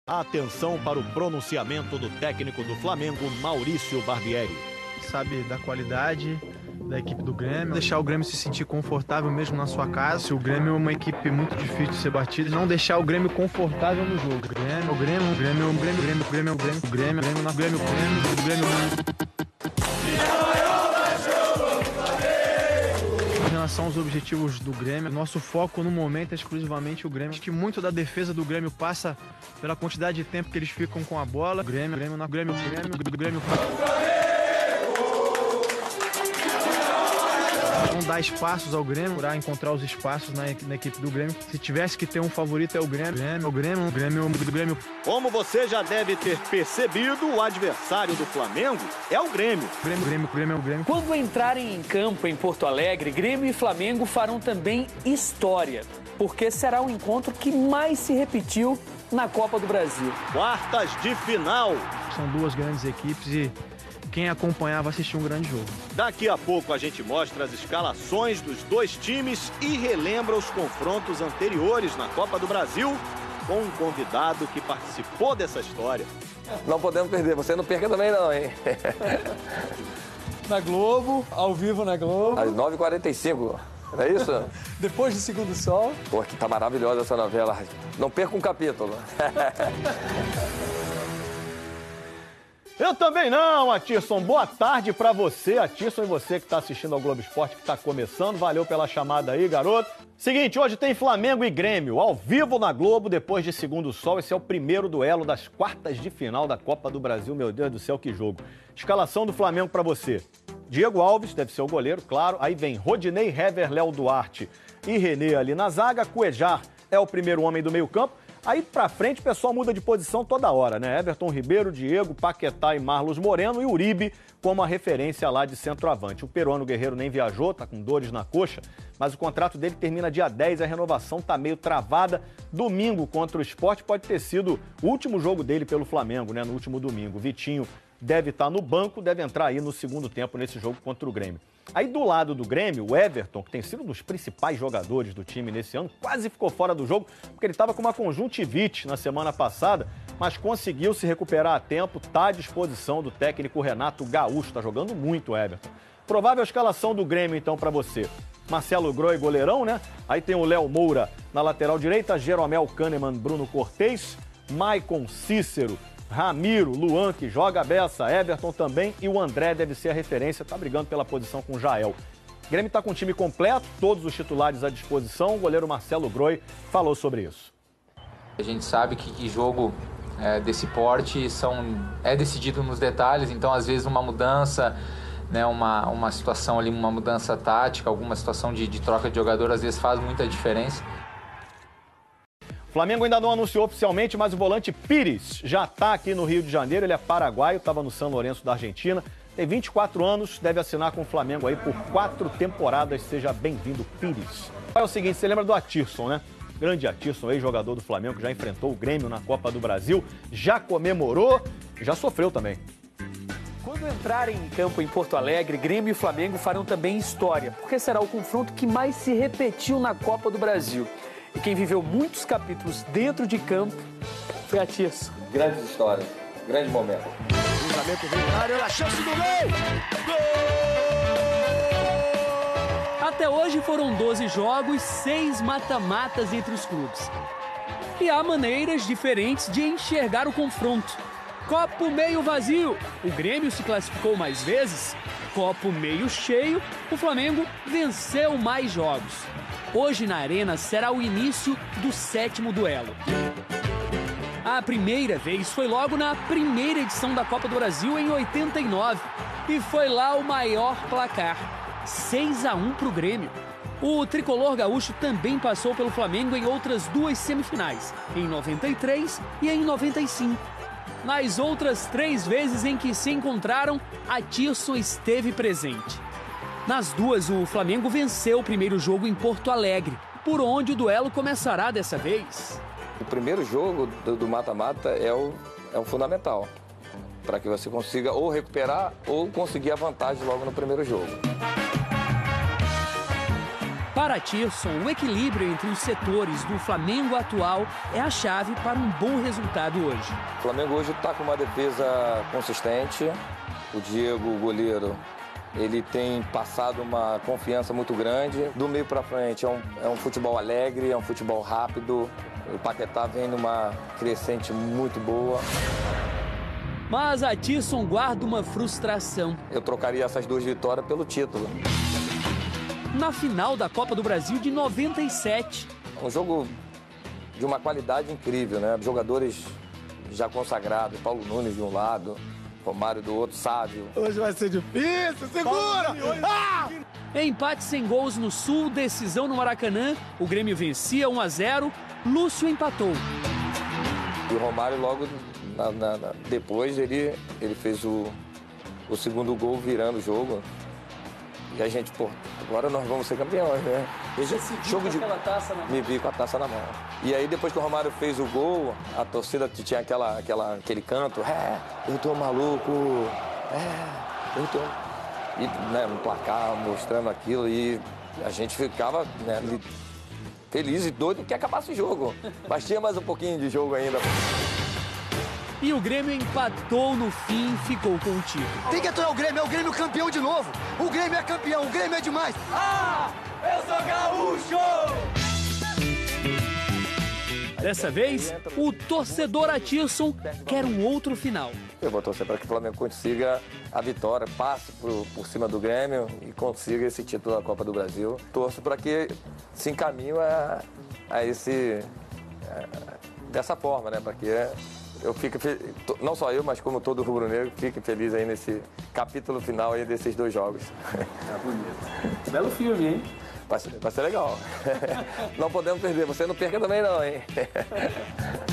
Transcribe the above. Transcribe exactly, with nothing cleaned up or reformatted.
Atenção para o pronunciamento do técnico do Flamengo, Maurício Barbieri. Sabe da qualidade da equipe do Grêmio, deixar o Grêmio se sentir confortável mesmo na sua casa. Se o Grêmio é uma equipe muito difícil de ser batida, não deixar o Grêmio confortável no jogo. Grêmio, o Grêmio, o Grêmio, o Grêmio, o Grêmio, o Grêmio, o Grêmio, o Grêmio, o Grêmio, o Grêmio, o Grêmio, Em relação aos objetivos do Grêmio, nosso foco no momento é exclusivamente o Grêmio. Acho que muito da defesa do Grêmio passa pela quantidade de tempo que eles ficam com a bola. Grêmio, Grêmio, na Grêmio, Grêmio, Grêmio, Grêmio. Não dar espaços ao Grêmio, para encontrar os espaços na, na equipe do Grêmio. Se tivesse que ter um favorito é o Grêmio. Grêmio, o Grêmio, o Grêmio, o Grêmio. Como você já deve ter percebido, o adversário do Flamengo é o Grêmio. Grêmio, Grêmio, Grêmio, Grêmio. Quando entrarem em campo em Porto Alegre, Grêmio e Flamengo farão também história, porque será o encontro que mais se repetiu na Copa do Brasil. Quartas de final. São duas grandes equipes e quem acompanhar vai assistir um grande jogo. Daqui a pouco a gente mostra as escalações dos dois times e relembra os confrontos anteriores na Copa do Brasil com um convidado que participou dessa história. Não podemos perder, você não perca também não, hein? Na Globo, ao vivo na Globo. Às nove e quarenta e cinco, não é isso? Depois do Segundo Sol. Pô, que tá maravilhosa essa novela. Não perca um capítulo. Eu também não, Atirson. Boa tarde pra você, Atirson, e você que tá assistindo ao Globo Esporte, que tá começando. Valeu pela chamada aí, garoto. Seguinte, hoje tem Flamengo e Grêmio, ao vivo na Globo, depois de Segundo Sol. Esse é o primeiro duelo das quartas de final da Copa do Brasil. Meu Deus do céu, que jogo. Escalação do Flamengo pra você. Diego Alves, deve ser o goleiro, claro. Aí vem Rodinei, Hever, Léo Duarte e René ali na zaga. Cuejar é o primeiro homem do meio campo. Aí pra frente o pessoal muda de posição toda hora, né? Everton Ribeiro, Diego, Paquetá e Marlos Moreno e Uribe como a referência lá de centroavante. O peruano Guerreiro nem viajou, tá com dores na coxa, mas o contrato dele termina dia dez, a renovação tá meio travada. Domingo contra o Sport pode ter sido o último jogo dele pelo Flamengo, né? No último domingo. Vitinho deve estar no banco, deve entrar aí no segundo tempo nesse jogo contra o Grêmio. Aí do lado do Grêmio, o Everton, que tem sido um dos principais jogadores do time nesse ano, quase ficou fora do jogo, porque ele estava com uma conjuntivite na semana passada, mas conseguiu se recuperar a tempo, está à disposição do técnico Renato Gaúcho, está jogando muito o Everton. Provável escalação do Grêmio, então, para você. Marcelo Groi, goleirão, né? Aí tem o Léo Moura na lateral direita, Jeromel Kahneman, Bruno Cortez, Maicon, Cícero, Ramiro, Luan, que joga a beça, Everton também, e o André deve ser a referência, tá brigando pela posição com o Jael. O Grêmio tá com o time completo, todos os titulares à disposição, o goleiro Marcelo Groi falou sobre isso. A gente sabe que, que jogo é, desse porte são, é decidido nos detalhes, então às vezes uma mudança, né, uma, uma situação ali, uma mudança tática, alguma situação de, de troca de jogador, às vezes faz muita diferença. O Flamengo ainda não anunciou oficialmente, mas o volante Pires já está aqui no Rio de Janeiro. Ele é paraguaio, estava no São Lourenço da Argentina. Tem vinte e quatro anos, deve assinar com o Flamengo aí por quatro temporadas. Seja bem-vindo, Pires. É o seguinte, você lembra do Atirson, né? Grande Atirson, ex-jogador do Flamengo, que já enfrentou o Grêmio na Copa do Brasil. Já comemorou e já sofreu também. Quando entrarem em campo em Porto Alegre, Grêmio e Flamengo farão também história, porque será o confronto que mais se repetiu na Copa do Brasil. E quem viveu muitos capítulos dentro de campo foi a Tirso. Grandes histórias, grande momento. Cruzamento vem na área, a chance do gol! Gol! Até hoje foram doze jogos, seis mata-matas entre os clubes. E há maneiras diferentes de enxergar o confronto. Copo meio vazio, o Grêmio se classificou mais vezes. Copo meio cheio, o Flamengo venceu mais jogos. Hoje na Arena será o início do sétimo duelo. A primeira vez foi logo na primeira edição da Copa do Brasil em oitenta e nove. E foi lá o maior placar, seis a um para o Grêmio. O tricolor gaúcho também passou pelo Flamengo em outras duas semifinais, em noventa e três e em noventa e cinco. Nas outras três vezes em que se encontraram, a Tirso esteve presente. Nas duas, o Flamengo venceu o primeiro jogo em Porto Alegre, por onde o duelo começará dessa vez. O primeiro jogo do mata-mata é o, é o fundamental, para que você consiga ou recuperar ou conseguir a vantagem logo no primeiro jogo. Para Tirson, o equilíbrio entre os setores do Flamengo atual é a chave para um bom resultado hoje. O Flamengo hoje está com uma defesa consistente. O Diego, o goleiro, ele tem passado uma confiança muito grande. Do meio para frente é um, é um futebol alegre, é um futebol rápido. O Paquetá vem numa crescente muito boa. Mas a Tirson guarda uma frustração. Eu trocaria essas duas vitórias pelo título. Na final da Copa do Brasil de noventa e sete. Um jogo de uma qualidade incrível, né? Jogadores já consagrados, Paulo Nunes de um lado, Romário do outro, Sávio. Hoje vai ser difícil, segura! Ah! Empate sem gols no Sul, decisão no Maracanã. O Grêmio vencia um a zero, Lúcio empatou. E o Romário logo na, na, na, depois ele, ele fez o, o segundo gol virando o jogo. E a gente, pô, agora nós vamos ser campeões, né? Você se viu com aquela taça na mão? Me vi com a taça na mão. E aí, depois que o Romário fez o gol, a torcida tinha aquela, aquela, aquele canto, é, eu tô maluco, é, eu tô... E, né, no placar, mostrando aquilo, e a gente ficava, né, feliz e doido que acabasse o jogo. Mas tinha mais um pouquinho de jogo ainda. E o Grêmio empatou no fim, ficou com o título. Tem que aturar o Grêmio, é o Grêmio campeão de novo. O Grêmio é campeão, o Grêmio é demais. Ah, eu sou gaúcho! Dessa vez, o torcedor Atirson quer um outro final. Eu vou torcer para que o Flamengo consiga a vitória, passe por, por cima do Grêmio e consiga esse título da Copa do Brasil. Torço para que se encaminhe a, a esse... A, dessa forma, né? Para que... Eu fico, não só eu, mas como todo rubro-negro, fique feliz aí nesse capítulo final aí desses dois jogos. Tá bonito. Belo filme, hein? Vai ser, vai ser legal. Não podemos perder. Você não perca também não, hein?